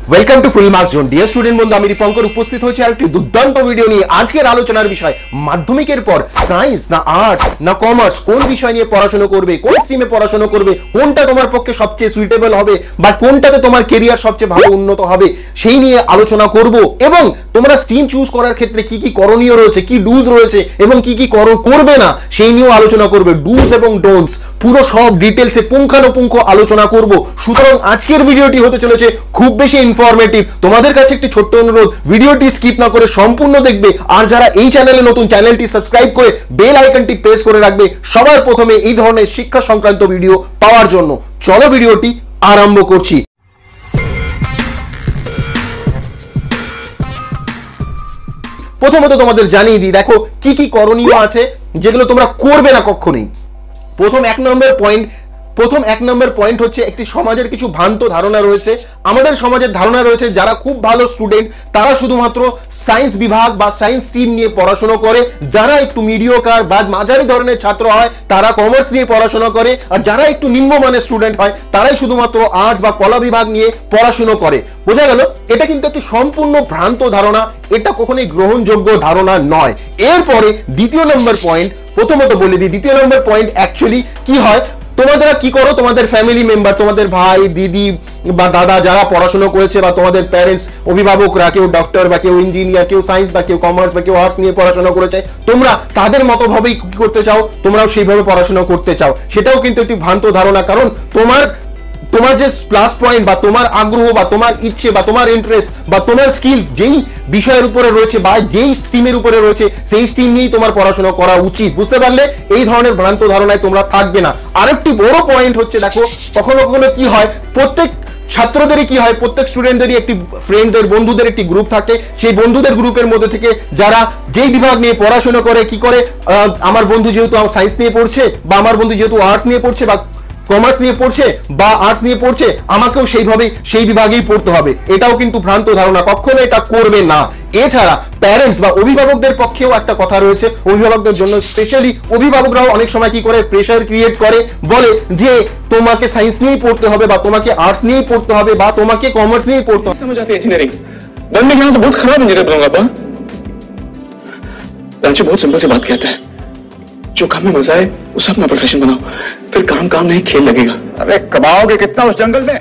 Welcome to full marks zone. Dear student বন্ধু, আমি দীপঙ্কর উপস্থিত হয়েছি আরেকটি দুর্দান্ত ভিডিও নিয়ে। আজকের আলোচনার বিষয় মাধ্যমিকের পর সায়েন্স না আর্টস না কমার্স, কোন বিষয় নিয়ে পড়াশোনা করবে, কোন স্ট্রিমে পড়াশোনা করবে, কোনটা তোমার পক্ষে সবচেয়ে সুইটেবল হবে বা কোনটাতে তোমার কেরিয়ার সবচেয়ে ভালো উন্নত হবে, সেই নিয়ে আলোচনা করব। এবং তোমরা স্ট্রিম চুজ করার ক্ষেত্রে কি কি করণীয় রয়েছে, কি ডুজ রয়েছে এবং কি কি করবে না, সেই নিয়েও আলোচনা করবে। ডুজ এবং ডোন্টস পুরো সব ডিটেলসে পুঙ্খানুপুঙ্খ আলোচনা করব। সুতরাং আজকের ভিডিওটি হতে চলেছে খুব বেশি ইনফরমেটিভ। তোমাদের কাছে একটি ছোট্ট অনুরোধ, ভিডিওটি স্কিপ না করে সম্পূর্ণ দেখবে। আর যারা এই চ্যানেলে নতুন, চ্যানেলটি সাবস্ক্রাইব করে বেল আইকনটি প্রেস করে রাখবে সবার প্রথমে এই ধরনের শিক্ষা সংক্রান্ত ভিডিও পাওয়ার জন্য। চলো ভিডিওটি আরম্ভ করছি। প্রথমত তোমাদের জানিয়ে দিই, দেখো কি কি করণীয় আছে যেগুলো তোমরা করবে না কখনোই। প্রথম এক নম্বর পয়েন্ট হচ্ছে একটি সমাজের কিছু ভ্রান্ত ধারণা রয়েছে। আমাদের সমাজের ধারণা রয়েছে যারা খুব ভালো স্টুডেন্ট তারা শুধুমাত্র সায়েন্স বিভাগ বা সায়েন্স স্ট্রিম নিয়ে পড়াশোনা করে, যারা একটু মিডিওকার বা মাঝারি ধরনের ছাত্র হয় তারা কমার্স নিয়ে পড়াশোনা করে, আর যারা একটু নিম্নমানের স্টুডেন্ট হয় তারাই শুধুমাত্র আর্টস বা কলা বিভাগ নিয়ে পড়াশোনা করে। বোঝা গেল? এটা কিন্তু একটি সম্পূর্ণ ভ্রান্ত ধারণা, এটা কখনোই গ্রহণযোগ্য ধারণা নয়। এরপরে দ্বিতীয় নম্বর পয়েন্ট, প্রথমত বলে দিই, দ্বিতীয় নম্বর পয়েন্ট অ্যাকচুয়ালি কি হয়, তোমাদের কি করো, তোমাদের ফ্যামিলি মেম্বার, তোমাদের ভাই দিদি বা দাদা যারা পড়াশোনা করেছে বা তোমাদের প্যারেন্টস, অভিভাবকরা, কেউ ডক্টর বা কেউ ইঞ্জিনিয়ার, কেউ সায়েন্স বা কেউ কমার্স বা কেউ আর্টস নিয়ে পড়াশোনা করেছে, তোমরা তাদের মতো ভাবেই কি করতে চাও, তোমরাও সেইভাবে পড়াশোনা করতে চাও। সেটাও কিন্তু একটি ভ্রান্ত ধারণা, কারণ তোমার যে প্লাস পয়েন্ট বা তোমার আগ্রহ বা তোমার ইচ্ছে বা তোমার ইন্টারেস্ট বা তোমার স্কিল যেই বিষয়ের উপরে রয়েছে বা যেই স্ট্রিমের উপরে রয়েছে সেই স্ট্রিম নিয়েই তোমার পড়াশোনা করা উচিত। বুঝতে পারলে? এই ধরনের ভ্রান্ত ধারণায় তোমরা থাকবে না। আরেকটি বড় পয়েন্ট হচ্ছে, দেখো কখনো কখনো কি হয়, প্রত্যেক ছাত্রদেরই কি হয়, প্রত্যেক স্টুডেন্টদেরই একটি ফ্রেন্ডদের, বন্ধুদের একটি গ্রুপ থাকে। সেই বন্ধুদের গ্রুপের মধ্যে থেকে যারা যেই বিভাগ নিয়ে পড়াশোনা করে কি করে, আমার বন্ধু যেহেতু সায়েন্স নিয়ে পড়ছে বা আমার বন্ধু যেহেতু আর্টস নিয়ে পড়ছে বা কমার্স নিয়ে পড়ছে বা আর্টস নিয়ে পড়ছে, আমাকেও সেইভাবেই সেই বিভাগেই পড়তে হবে। এটাও কিন্তু ভ্রান্ত ধারণা, কখনো এটা করবে না। এছাড়া প্যারেন্টস বা অভিভাবকদের পক্ষেও একটা কথা রয়েছে, অভিভাবকদের জন্য স্পেশালি অভিভাবকরাও অনেক সময় কি করে, প্রেশার ক্রিয়েট করে, বলে যে তোমাকে সায়েন্স নিয়েই পড়তে হবে বা তোমাকে আর্টস নিয়েই পড়তে হবে বা তোমাকে কমার্স নিয়েই পড়তে হবে। समझ आती है इंजीनियरिंग बनने के तो बहुत खराब इंजीनियर बनूंगा अपा। रांची बहुत सिंपल सी बात कहता है, जो काम में मजा है उसे अपना प्रोफेशन बनाओ, फिर काम काम नहीं खेल लगेगा। अरे कमाओगे कितना उस जंगल में?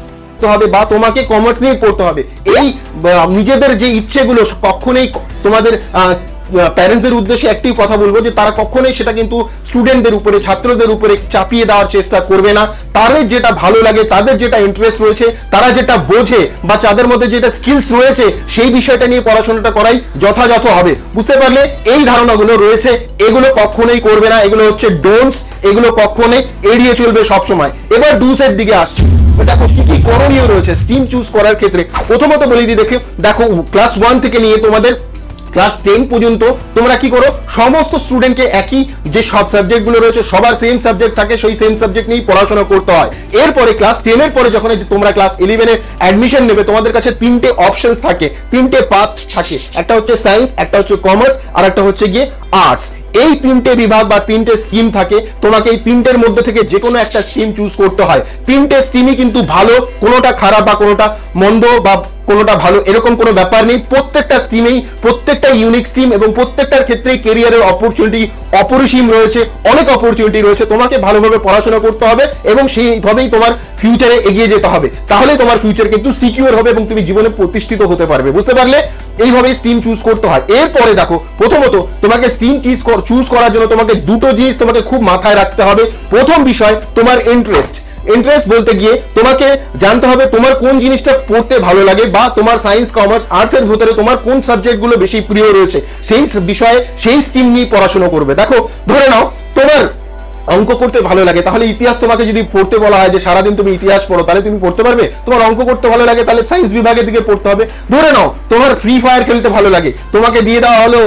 হবে বা তোমাকে কমার্স নিয়ে পড়তে হবে, এই নিজেদের যে ইচ্ছেগুলো কখনোই তোমাদের প্যারেন্টসদের উদ্দেশ্যে একটি কথা বলবো যে তারা কখনোই সেটা কিন্তু স্টুডেন্টদের উপরে, ছাত্রদের উপরে চাপিয়ে দেওয়ার চেষ্টা করবে না। তাদের যেটা ভালো লাগে, তাদের যেটা ইন্টারেস্ট রয়েছে, তারা যেটা বোঝে বা তাদের মধ্যে যেটা স্কিলস রয়েছে সেই বিষয়টা নিয়ে পড়াশোনাটা করাই যথাযথ হবে। বুঝতে পারলে? এই ধারণাগুলো রয়েছে, এগুলো কখনোই করবে না, এগুলো হচ্ছে ডোন্টস, এগুলো কখনোই এড়িয়ে চলবে সবসময়। এবার ডুস এর দিকে আসছে। দেখো কি কি করণীয় রয়েছে স্ট্রিম চুজ করার ক্ষেত্রে। প্রথমত বলে দিই, দেখো ক্লাস 1 থেকে নিয়ে তোমাদের ক্লাস 10 পর্যন্ত তোমরা কি করো, সমস্ত স্টুডেন্টকে একই যে সব সাবজেক্টগুলো রয়েছে সবার সেম সাবজেক্ট থাকে, সেই সেম সাবজেক্ট নিয়েই পড়াশোনা করতে হয়। এরপরে ক্লাস 10 এর পরে যখন তোমরা ক্লাস 11 এ অ্যাডমিশন নেবে, তোমাদের কাছে তিনটে অপশনস থাকে, তিনটে পাথ থাকে। একটা হচ্ছে সায়েন্স, একটা হচ্ছে কমার্স, আর একটা হচ্ছে গিয়ে আর্টস। এই তিনটে বিভাগ বা তিনটে স্ট্রিম থাকে, তোমাকে এই তিনটের মধ্যে থেকে যে কোনো একটা স্ট্রিম চুজ করতে হয়। তিনটে স্ট্রিমই কিন্তু ভালো, কোনোটা খারাপ বা কোনোটা মন্দ বা কোনোটা ভালো এরকম কোনো ব্যাপার নেই। প্রত্যেকটা স্ট্রিমেই, প্রত্যেকটা ইউনিক স্ট্রিম এবং প্রত্যেকটার ক্ষেত্রেই কেরিয়ারের অপরচুনিটি অপরিসীম রয়েছে, অনেক অপরচুনিটি রয়েছে। তোমাকে ভালোভাবে পড়াশোনা করতে হবে এবং সেইভাবেই তোমার ফিউচারে এগিয়ে যেতে হবে, তাহলেই তোমার ফিউচার কিন্তু সিকিউর হবে এবং তুমি জীবনে প্রতিষ্ঠিত হতে পারবে। বুঝতে পারলে? এইভাবেই স্ট্রিম চুজ করতে হয়। এরপরে দেখো, প্রথমত তোমাকে স্ট্রিম চুজ করার জন্য তোমাকে দুটো জিনিস তোমাকে খুব মাথায় রাখতে হবে। প্রথম বিষয় তোমার ইন্টারেস্ট বলতে গিয়ে তোমাকে জানতে হবে তোমার কোন জিনিসটা পড়তে ভালো লাগে বা তোমার সায়েন্স, কমার্স, আর্টস এর ভিতরে তোমার কোন সাবজেক্টগুলো বেশি প্রিয় রয়েছে, সেই বিষয়ে সেই স্ট্রিম নিয়ে পড়াশোনা করবে। দেখো ধরে নাও তোমার অঙ্ক করতে ভালো লাগে, তাহলে ইতিহাস তোমাকে যদি পড়তে বলা হয় যে সারাদিন তুমি ইতিহাস পড়ো, তাহলে তুমি পড়তে পারবে? তোমার অঙ্ক করতে ভালো লাগে, তাহলে সায়েন্স বিভাগের দিকে পড়তে হবে। ধরে নাও তোমার ফ্রি ফায়ার খেলতে ভালো লাগে, তোমাকে দিয়ে দেওয়া হলো,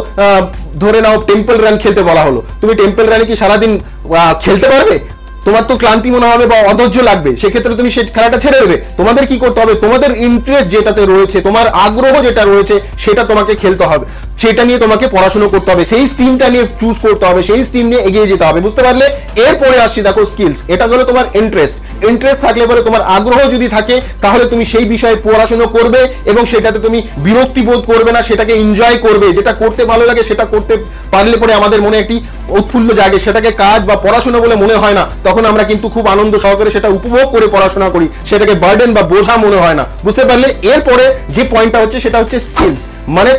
ধরে নাও টেম্পল রান খেলতে বলা হলো, তুমি টেম্পল রানে কি সারাদিন খেলতে পারবে? তোমার তো ক্লান্তি মনে হবে বা অধৈর্য লাগবে, সেক্ষেত্রে তুমি সেই খেলাটা ছেড়ে দেবে। তোমাদের কি করতে হবে, তোমাদের ইন্টারেস্ট যেটাতে রয়েছে, তোমার আগ্রহ যেটা রয়েছে সেটা তোমাকে খেলতে হবে। সেটা নিয়ে তোমাকে পড়াশোনা করতে হবে, সেই স্ট্রিমটা নিয়ে চুজ করতে হবে, সেই স্ট্রিম নিয়ে এগিয়ে যেতে হবে, বুঝতে পারলে? এরপরে আসছি দেখো স্কিলস। এটা হলো তোমার ইন্টারেস্ট থাকলে পরে, তোমার আগ্রহ যদি থাকে তাহলে তুমি সেই বিষয়ে পড়াশোনা করবে এবং সেটাতে তুমি বিরক্তি বোধ করবে না, সেটাকে এনজয় করবে। যেটা করতে ভালো লাগে সেটা করতে পারলে পরে আমাদের মনে একটি উৎফুল্ল জাগে, সেটাকে কাজ বা পড়াশোনা বলে মনে হয় না, তখন আমরা কিন্তু খুব আনন্দ সহকারে সেটা উপভোগ করে পড়াশোনা করি, সেটাকে বার্ডেন বা বোঝা মনে হয় না, বুঝতে পারলে? এরপরে যে পয়েন্টটা হচ্ছে সেটা হচ্ছে স্কিলস, মানে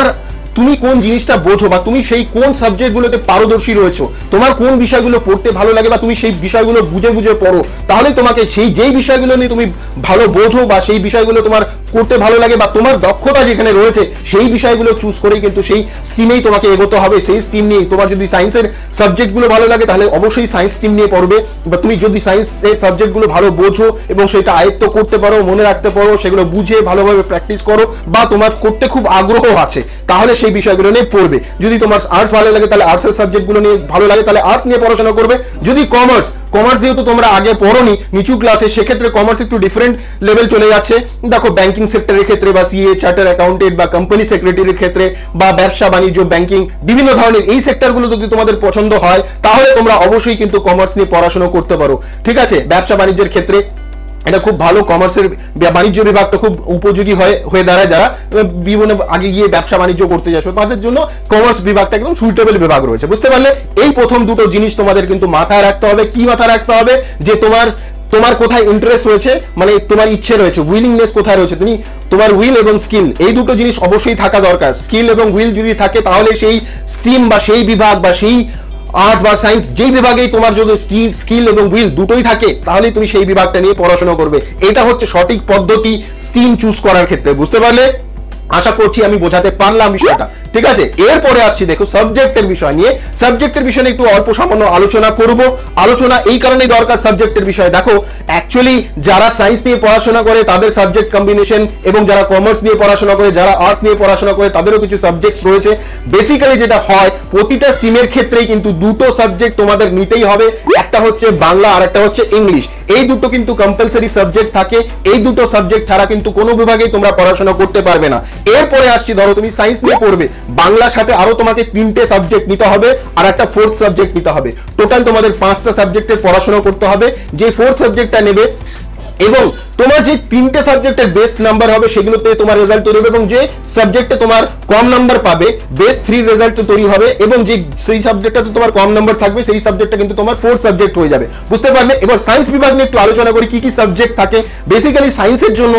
তুমি কোন জিনিসটা বোঝো বা তুমি সেই কোন সাবজেক্টগুলোতে পারদর্শী রয়েছো, তোমার কোন বিষয়গুলো পড়তে ভালো লাগে বা তুমি সেই বিষয়গুলো বুঝে বুঝে পড়ো, তাহলে তোমাকে যেই বিষয়গুলো নিয়ে তুমি ভালো বোঝো বা সেই বিষয়গুলো তোমার করতে ভালো লাগে বা তোমার দক্ষতা যেখানে রয়েছে সেই বিষয়গুলো চুজ করেই কিন্তু সেই স্ট্রিমেই তোমাকে এগোতে হবে, সেই স্ট্রিম নিয়ে। তোমার যদি সায়েন্সের সাবজেক্টগুলো ভালো লাগে তাহলে অবশ্যই সায়েন্স স্ট্রিম নিয়ে পড়বে, বা তুমি যদি সায়েন্সের সাবজেক্টগুলো ভালো বোঝো এবং সেটা আয়ত্ত করতে পারো, মনে রাখতে পারো, সেগুলো বুঝে ভালোভাবে প্র্যাকটিস করো বা তোমার করতে খুব আগ্রহ আছে, তাহলে সেই বিষয়গুলো নিয়ে পড়বে। যদি তোমার আর্টস ভালো লাগে তাহলে আর্টসের সাবজেক্টগুলো নিয়ে ভালো লাগে তাহলে আর্টস নিয়ে পড়াশোনা করবে। যদি কমার্স যেহেতু তোমরা আগে পড়োনি নিচু ক্লাসে, সেক্ষেত্রে কমার্স একটু ডিফারেন্ট লেভেল চলে যাচ্ছে। দেখো ব্যাংকিং সেক্টরের ক্ষেত্রে বা সিএ, চার্টার অ্যাকাউন্টেন্ট বা কোম্পানি সেক্রেটারির ক্ষেত্রে বা ব্যবসা বাণিজ্য, ব্যাংকিং, বিভিন্ন ধরনের এই সেক্টরগুলো যদি তোমাদের পছন্দ হয় তাহলে তোমরা অবশ্যই কিন্তু কমার্স নিয়ে পড়াশোনা করতে পারো, ঠিক আছে? ব্যবসা বাণিজ্যের ক্ষেত্রে এটা খুব ভালো, কমার্সের বাণিজ্য বিভাগটা খুব উপযোগী হয়ে দাঁড়ায়। যারা জীবনে আগে গিয়ে ব্যবসা বাণিজ্য করতে যাচ্ছ তাদের জন্য কমার্স বিভাগটা একদম সুইটেবল বিভাগ রয়েছে, বুঝতে পারলে? এই প্রথম দুটো জিনিস তোমাদের কিন্তু মাথায় রাখতে হবে। কি মাথায় রাখতে হবে? যে তোমার কোথায় ইন্টারেস্ট রয়েছে, মানে তোমার ইচ্ছে রয়েছে, উইলিংনেস কোথায় রয়েছে, তোমার উইল এবং স্কিল, এই দুটো জিনিস অবশ্যই থাকা দরকার। স্কিল এবং উইল যদি থাকে তাহলে সেই স্ট্রিম বা সেই বিভাগ বা সেই আর্টস বা সায়েন্স যেই বিভাগেই তোমার যদি স্কিল এবং উইল দুটোই থাকে তাহলে তুমি সেই বিভাগটা নিয়ে পড়াশোনা করবে। এটা হচ্ছে সঠিক পদ্ধতি স্ট্রিম চুজ করার ক্ষেত্রে, বুঝতে পারলে? আশা করছি আমি বোঝাতে পারলাম বিষয়টা, ঠিক আছে? এরপরে আসছি দেখো সাবজেক্টের বিষয় নিয়ে। সাবজেক্টের বিষয় নিয়ে একটু অল্প সামান্য আলোচনা করব। আলোচনা এই কারণেই দরকার সাবজেক্টের বিষয়। দেখো অ্যাকচুয়ালি যারা সায়েন্স নিয়ে পড়াশোনা করে তাদের সাবজেক্ট কম্বিনেশন, এবং যারা কমার্স নিয়ে পড়াশোনা করে, যারা আর্টস নিয়ে পড়াশোনা করে তাদেরও কিছু সাবজেক্ট রয়েছে। বেসিক্যালি যেটা হয় প্রতিটা স্ট্রিমের ক্ষেত্রেই কিন্তু দুটো সাবজেক্ট তোমাদের নিতেই হবে, একটা হচ্ছে বাংলা আর একটা হচ্ছে ইংলিশ। এই দুটো কিন্তু কম্পালসারি সাবজেক্ট থাকে, এই দুটো সাবজেক্ট ছাড়া কিন্তু কোনো বিভাগেই তোমরা পড়াশোনা করতে পারবে না। এরপরে আসছি, ধরো তুমি সায়েন্স নিয়ে পড়বে, বাংলার সাথে আরো তোমাকে 3টে সাবজেক্ট নিতে হবে আর একটা 4th সাবজেক্ট নিতে হবে। টোটাল তোমাদের 5টা সাবজেক্টের পড়াশোনা করতে হবে। যে 4th সাবজেক্টটা নেবে এবং তোমার যে 3টে সাবজেক্টের বেস্ট নাম্বার হবে সেগুলোতে তোমার রেজাল্ট তৈরি হবে, এবং যে সাবজেক্টে তোমার কম নাম্বার পাবে বেস্ট 3 রেজাল্ট তৈরি হবে, এবং যে সেই সাবজেক্টটাতে তোমার কম নাম্বার থাকবে সেই সাবজেক্টটা কিন্তু তোমার 4th সাবজেক্ট হয়ে যাবে, বুঝতে পারলে? এবার সায়েন্স বিভাগ নিয়ে একটু আলোচনা করি কি কি সাবজেক্ট থাকে। বেসিক্যালি সায়েন্সের জন্য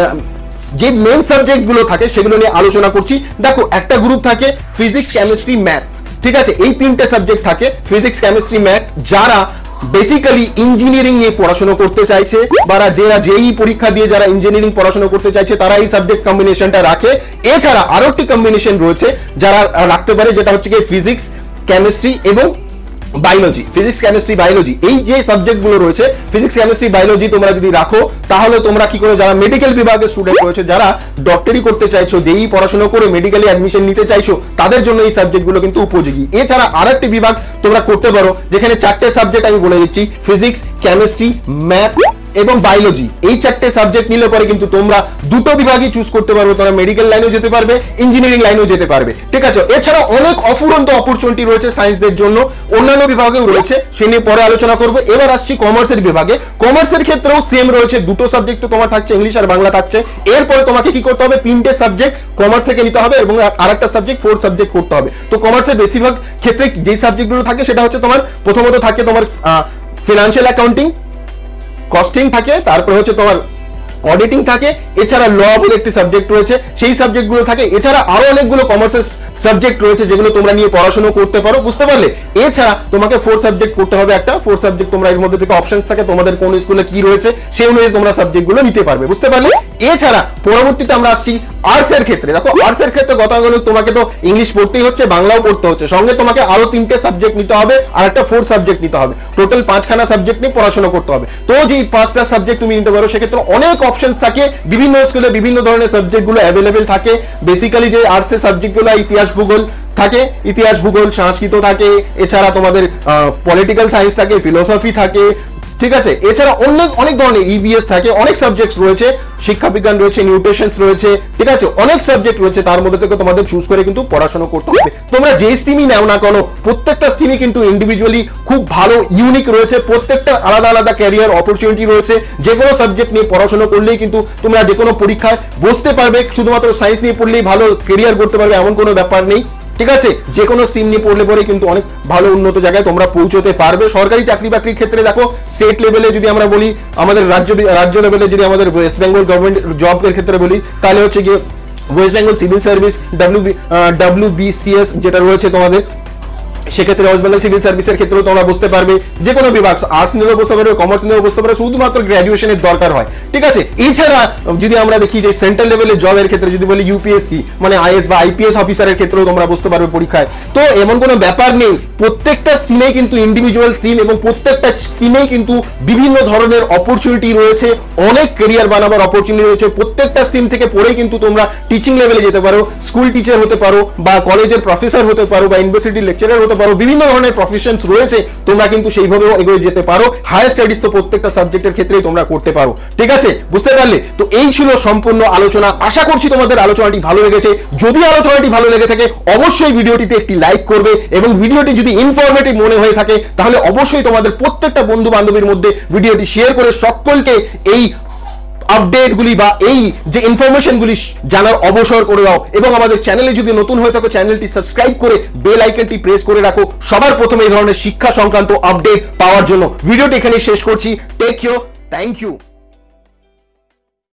যে মেন সাবজেক্টগুলো থাকে সেগুলো নিয়ে আলোচনা করছি। দেখো একটা গ্রুপ থাকে ফিজিক্স, কেমিস্ট্রি, ম্যাথ, ঠিক আছে? এই 3টে সাবজেক্ট থাকে ফিজিক্স, কেমিস্ট্রি, ম্যাথ। যারা বেসিক্যালি ইঞ্জিনিয়ারিং নিয়ে পড়াশোনা করতে চাইছে বা যারা জেই পরীক্ষা দিয়ে যারা ইঞ্জিনিয়ারিং পড়াশোনা করতে চাইছে তারা এই সাবজেক্ট কম্বিনেশনটা রাখে। এছাড়া আরো একটি কম্বিনেশন রয়েছে যারা রাখতে পারে, যেটা হচ্ছে কি ফিজিক্স, কেমিস্ট্রি এবং বায়োলজি। ফিজিক্স, কেমিস্ট্রি, বায়োলজি এই যে সাবজেক্টগুলো রয়েছে, ফিজিক্স, কেমিস্ট্রি, বায়োলজি তোমরা যদি রাখো তাহলে তোমরা কি করে, যারা মেডিকেল বিভাগের স্টুডেন্ট রয়েছে, যারা ডক্টরি করতে চাইছো, যেই পড়াশোনা করে মেডিকেলে অ্যাডমিশন নিতে চাইছো, তাদের জন্য এই সাবজেক্টগুলো কিন্তু উপযোগী। এছাড়া আরেকটি বিভাগ তোমরা করতে পারো যেখানে 4টে সাবজেক্ট আমি বলে দিচ্ছি, ফিজিক্স, কেমিস্ট্রি, ম্যাথ এবং বায়োলজি। এই 4টে সাবজেক্ট নিলে পরে কিন্তু তোমরা দুটো বিভাগই চুজ করতে পারবে, তোমরা মেডিকেল লাইনেও যেতে পারবে, ইঞ্জিনিয়ারিং লাইনেও যেতে পারবে, ঠিক আছে? এছাড়া অনেক অফুরন্ত অপরচুনিটি রয়েছে সায়েন্সদের জন্য, অন্যান্য বিভাগেও রয়েছে, সে নিয়ে পরে আলোচনা করবো। এবার আসছি কমার্সের বিভাগে। কমার্সের ক্ষেত্রেও সেম রয়েছে, দুটো সাবজেক্ট তোমার থাকছে, ইংলিশ আর বাংলা থাকছে। এরপরে তোমাকে কি করতে হবে, 3টে সাবজেক্ট কমার্স থেকে নিতে হবে এবং আরেকটা সাবজেক্ট 4th সাবজেক্ট করতে হবে। তো কমার্সের বেশিরভাগ ক্ষেত্রে যে সাবজেক্টগুলো থাকে সেটা হচ্ছে তোমার প্রথমত থাকে তোমার ফিনান্সিয়াল অ্যাকাউন্টিং, কস্টিং থাকে, তারপরে হচ্ছে তোমার অডিটিং থাকে, এছাড়া ল বলে একটি সাবজেক্ট রয়েছে, সেই সাবজেক্টগুলো থাকে। এছাড়া আরো অনেকগুলো কমার্সের সাবজেক্ট রয়েছে যেগুলো তোমরা নিয়ে পড়াশোনা করতে পারো, বুঝতে পারলে? এছাড়া তোমাকে 4 সাবজেক্ট করতে হবে, একটা 4 সাবজেক্ট তোমরা এর মধ্যে থেকে অপশনস থাকে, তোমাদের কোন স্কুলে কি রয়েছে সেই অনুযায়ী তোমরা সাবজেক্টগুলো নিতে পারবে, বুঝতে পারলে? এছাড়া পরবর্তীতে আমরা আসছি আর্টস এর ক্ষেত্রে। দেখো আর্টস এর ক্ষেত্রে কথা হলো তোমাকে তো ইংলিশ পড়তেই হচ্ছে, বাংলাও পড়তে হচ্ছে, সঙ্গে তোমাকে আরো 3টে সাবজেক্ট নিতে হবে আর একটা 4th সাবজেক্ট নিতে হবে। টোটাল 5খানা সাবজেক্ট নিয়ে পড়াশোনা করতে হবে। তো যে 5টা সাবজেক্ট তুমি নিতে পারো সেক্ষেত্রে অনেক অপশনস থাকে, বিভিন্ন স্কুলে বিভিন্ন ধরনের সাবজেক্টগুলো অ্যাভেলেবেল থাকে। বেসিক্যালি যে আর্টসের সাবজেক্টগুলো ইতিহাস, ভূগোল থাকে, ইতিহাস, ভূগোল, সংস্কৃত থাকে, এছাড়া তোমাদের পলিটিক্যাল সায়েন্স থাকে, ফিলোসফি থাকে, ঠিক আছে, এছাড়া অনেক অনেক ধরনের ইবিএস থাকে, অনেক সাবজেক্টস রয়েছে, শিক্ষা বিজ্ঞান রয়েছে, নিউট্রিশনস রয়েছে, ঠিক আছে, অনেক সাবজেক্ট রয়েছে, তার মধ্যে থেকে তোমাদের চুজ করে কিন্তু পড়াশোনা করতে হবে। তোমরা যে স্ট্রিমই নাও না কেন, প্রত্যেকটা স্ট্রিমই কিন্তু ইন্ডিভিজুয়ালি খুব ভালো ইউনিক রয়েছে, প্রত্যেকটা আলাদা আলাদা ক্যারিয়ার অপরচুনিটি রয়েছে। যে কোনো সাবজেক্ট নিয়ে পড়াশোনা করলেই কিন্তু তোমরা যে কোনো পরীক্ষায় বসতে পারবে। শুধুমাত্র সায়েন্স নিয়ে পড়লেই ভালো কেরিয়ার করতে পারবে এমন কোনো ব্যাপার নেই, ঠিক আছে। যে কোনো স্ট্রিম নিয়ে পড়লে পরে কিন্তু অনেক ভালো উন্নত জায়গায় তোমরা পৌঁছতে পারবে। সরকারি চাকরি বাকরির ক্ষেত্রে দেখো, স্টেট লেভেলে যদি আমরা বলি, আমাদের রাজ্য লেভেলে যদি আমাদের ওয়েস্ট বেঙ্গল গভর্নমেন্ট জবের ক্ষেত্রে বলি, তাহলে হচ্ছে গিয়ে West Bengal civil service WBCS যেটা রয়েছে তোমাদের, সেক্ষেত্রে ওয়েস্ট বেঙ্গল সিভিল সার্ভিসের ক্ষেত্রেও তোমরা বুঝতে পারবে। যে কোনো বিভাগ, আর্টস নিয়েও বুঝতে পারবে, কমার্স নিয়েও বুঝতে পারবে, শুধুমাত্র গ্র্যাজুয়েশনের দরকার হয়, ঠিক আছে। এছাড়া যদি আমরা দেখি যে সেন্ট্রাল লেভেলের জবের ক্ষেত্রে যদি বলি ইউপিএসসি মানে IAS বা IPS অফিসারের ক্ষেত্রেও তোমরা বুঝতে পারবে পরীক্ষায়। তো এমন কোনো ব্যাপার নেই, প্রত্যেকটা স্ট্রিমে কিন্তু ইন্ডিভিজুয়াল স্ট্রিম এবং প্রত্যেকটা স্ট্রিমেই কিন্তু বিভিন্ন ধরনের অপরচুনিটি রয়েছে, অনেক ক্যারিয়ার বানাবার অপরচুনিটি রয়েছে। প্রত্যেকটা স্ট্রিম থেকে পড়েই কিন্তু তোমরা টিচিং লেভেলে যেতে পারো, স্কুল টিচার হতে পারো, বা কলেজের প্রফেসর হতে পারো, বা ইউনিভার্সিটির লেকচারার হতে পারো, বিভিন্ন ধরনের প্রফেশনস রয়েছে, তোমরা কিন্তু সেইভাবেও এগিয়ে যেতে পারো। হায়ার স্টাডিজ তো প্রত্যেকটা সাবজেক্টের ক্ষেত্রেই তোমরা করতে পারো, ঠিক আছে, বুঝতে পারলে? তো এই ছিল সম্পূর্ণ আলোচনা। আশা করছি তোমাদের আলোচনাটি ভালো লেগেছে। যদি আলোচনাটি ভালো লেগে থাকে অবশ্যই ভিডিওটিতে একটি লাইক করবে, এবং ভিডিওটি যদি ইনফরমেটিভ মনে হয়ে থাকে তাহলে অবশ্যই তোমাদের প্রত্যেকটা বন্ধু বান্ধবীর মধ্যে ভিডিওটি শেয়ার করে সকলকে এই আপডেটগুলি বা এই যে ইনফরমেশনগুলি জানার অবসর করে দাও। এবং আমাদের চ্যানেলে যদি নতুন হয়ে থাকো, চ্যানেলটি সাবস্ক্রাইব করে বেল আইকনটি প্রেস করে রাখো সবার প্রথমে এই ধরনের শিক্ষা সংক্রান্ত আপডেট পাওয়ার জন্য। ভিডিওটি এখানে শেষ করছি। Take care, thank you.